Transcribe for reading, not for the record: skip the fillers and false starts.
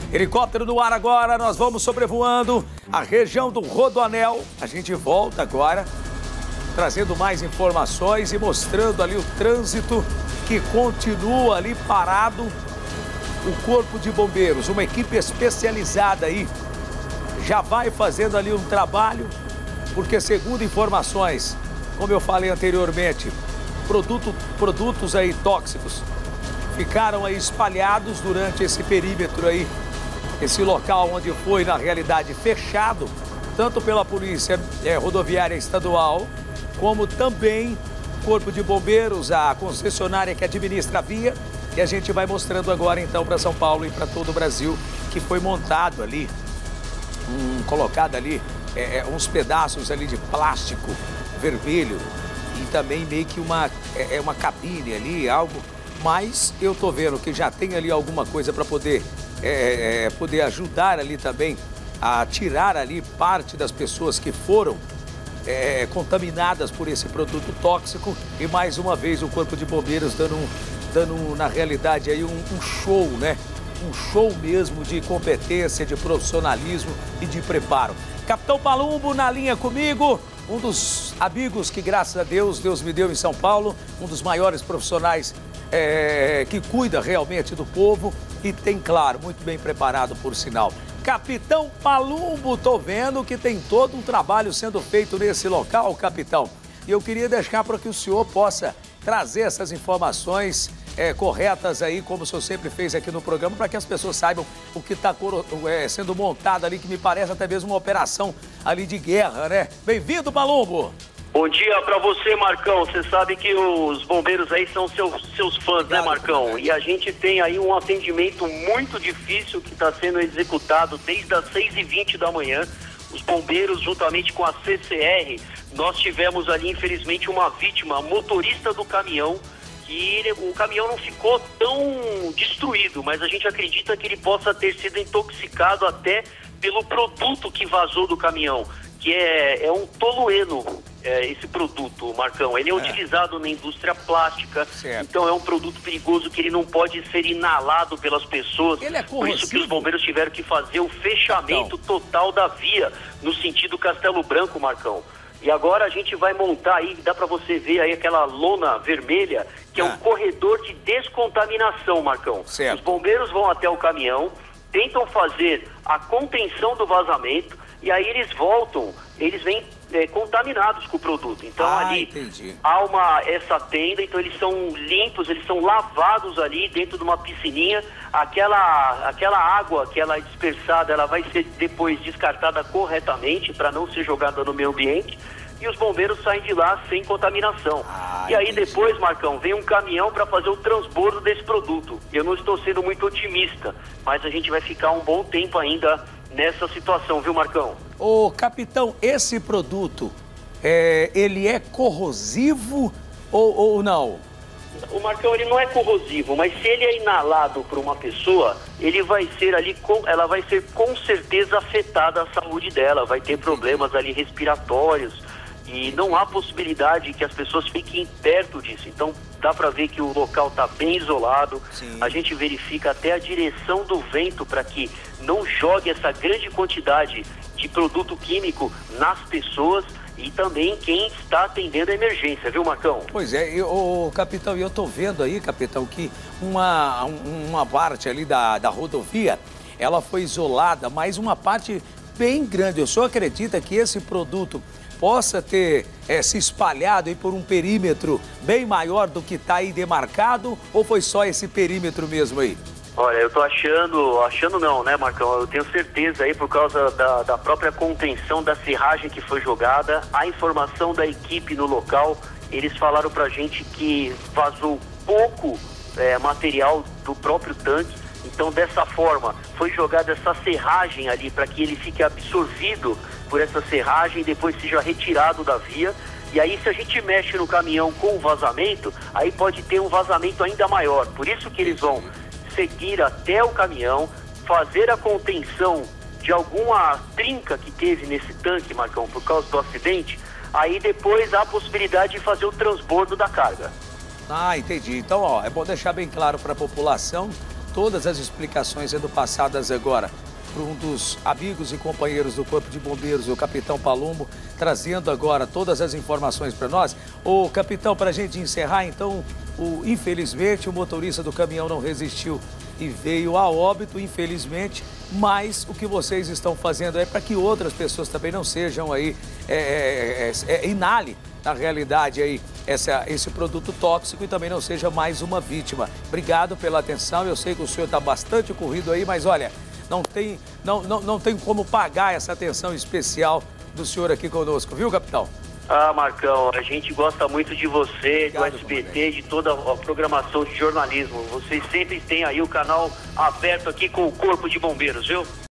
Helicóptero no ar agora, nós vamos sobrevoando a região do Rodoanel. A gente volta agora, trazendo mais informações e mostrando ali o trânsito que continua ali parado. O Corpo de Bombeiros, uma equipe especializada aí, já vai fazendo ali um trabalho, porque segundo informações, como eu falei anteriormente, produtos aí tóxicos ficaram aí espalhados durante esse perímetro aí, esse local onde foi, na realidade, fechado, tanto pela Polícia Rodoviária Estadual, como também Corpo de Bombeiros, a concessionária que administra a via. E a gente vai mostrando agora, então, para São Paulo e para todo o Brasil, que foi montado ali, colocado ali, uns pedaços ali de plástico vermelho e também meio que uma cabine ali, algo. Mas eu tô vendo que já tem ali alguma coisa para poder ajudar ali também a tirar ali parte das pessoas que foram contaminadas por esse produto tóxico. E mais uma vez o Corpo de Bombeiros dando na realidade aí um show, né? Um show mesmo de competência, de profissionalismo e de preparo. Capitão Palumbo na linha comigo, um dos amigos que, graças a Deus, Deus me deu em São Paulo, um dos maiores profissionais que cuida realmente do povo e tem, claro, muito bem preparado por sinal. Capitão Palumbo, tô vendo que tem todo um trabalho sendo feito nesse local, capitão. E eu queria deixar para que o senhor possa trazer essas informações corretas aí, como o senhor sempre fez aqui no programa, para que as pessoas saibam o que está sendo montado ali, que me parece até mesmo uma operação ali de guerra, né? Bem-vindo, Palumbo! Bom dia pra você, Marcão. Você sabe que os bombeiros aí são seus fãs, obrigado, né, Marcão? E a gente tem aí um atendimento muito difícil que está sendo executado desde as 6h20 da manhã. Os bombeiros, juntamente com a CCR, nós tivemos ali, infelizmente, uma vítima, motorista do caminhão, que o caminhão não ficou tão destruído, mas a gente acredita que ele possa ter sido intoxicado até pelo produto que vazou do caminhão, que é um tolueno, esse produto, Marcão. Ele é utilizado na indústria plástica, certo. Então é um produto perigoso que ele não pode ser inalado pelas pessoas. Ele é corrosivo? Por isso que os bombeiros tiveram que fazer o fechamento total da via, no sentido Castelo Branco, Marcão. E agora a gente vai montar aí, dá pra você ver aí aquela lona vermelha, que é um corredor de descontaminação, Marcão. Certo. Os bombeiros vão até o caminhão, tentam fazer a contenção do vazamento, e aí eles voltam, eles vêm contaminados com o produto. Então ali há essa tenda, então eles são limpos, eles são lavados ali dentro de uma piscininha. Aquela água que ela é dispersada, ela vai ser depois descartada corretamente para não ser jogada no meio ambiente. E os bombeiros saem de lá sem contaminação. E aí depois, Marcão, vem um caminhão para fazer o transbordo desse produto. Eu não estou sendo muito otimista, mas a gente vai ficar um bom tempo ainda nessa situação, viu, Marcão? Ô, capitão, esse produto, ele é corrosivo ou não? O Marcão, ele não é corrosivo, mas se ele é inalado por uma pessoa, ele vai ser ali, ela vai ser com certeza afetada a saúde dela, vai ter problemas ali respiratórios e não há possibilidade que as pessoas fiquem perto disso. Então dá para ver que o local está bem isolado. Sim. A gente verifica até a direção do vento para que não jogue essa grande quantidade de produto químico nas pessoas e também quem está atendendo a emergência, viu, Marcão? Pois é, capitão, eu tô vendo aí, capitão, que uma parte ali da rodovia, ela foi isolada, mas uma parte bem grande. O senhor acredita que esse produto possa ter se espalhado aí por um perímetro bem maior do que está aí demarcado, ou foi só esse perímetro mesmo aí? Olha, eu tô achando não, né, Marcão? Eu tenho certeza aí por causa da própria contenção da serragem que foi jogada, a informação da equipe no local, eles falaram pra gente que vazou pouco material do próprio tanque, então dessa forma foi jogada essa serragem ali para que ele fique absorvido por essa serragem e depois seja retirado da via. E aí se a gente mexe no caminhão com o vazamento, aí pode ter um vazamento ainda maior, por isso que eles vão seguir até o caminhão, fazer a contenção de alguma trinca que teve nesse tanque, Marcão, por causa do acidente, aí depois há a possibilidade de fazer o transbordo da carga. Ah, entendi. Então, ó, é bom deixar bem claro para a população todas as explicações sendo passadas agora por um dos amigos e companheiros do Corpo de Bombeiros, o Capitão Palumbo, trazendo agora todas as informações para nós. Ô, capitão, para a gente encerrar, então, infelizmente o motorista do caminhão não resistiu e veio a óbito, infelizmente, mas o que vocês estão fazendo é para que outras pessoas também não sejam aí, inale, na realidade, aí, esse produto tóxico e também não seja mais uma vítima. Obrigado pela atenção, eu sei que o senhor está bastante corrido aí, mas olha, não tem como pagar essa atenção especial do senhor aqui conosco, viu, capitão? Ah, Marcão, a gente gosta muito de você, Obrigado, do SBT, de toda a programação de jornalismo. Vocês sempre têm aí o canal aberto aqui com o Corpo de Bombeiros, viu?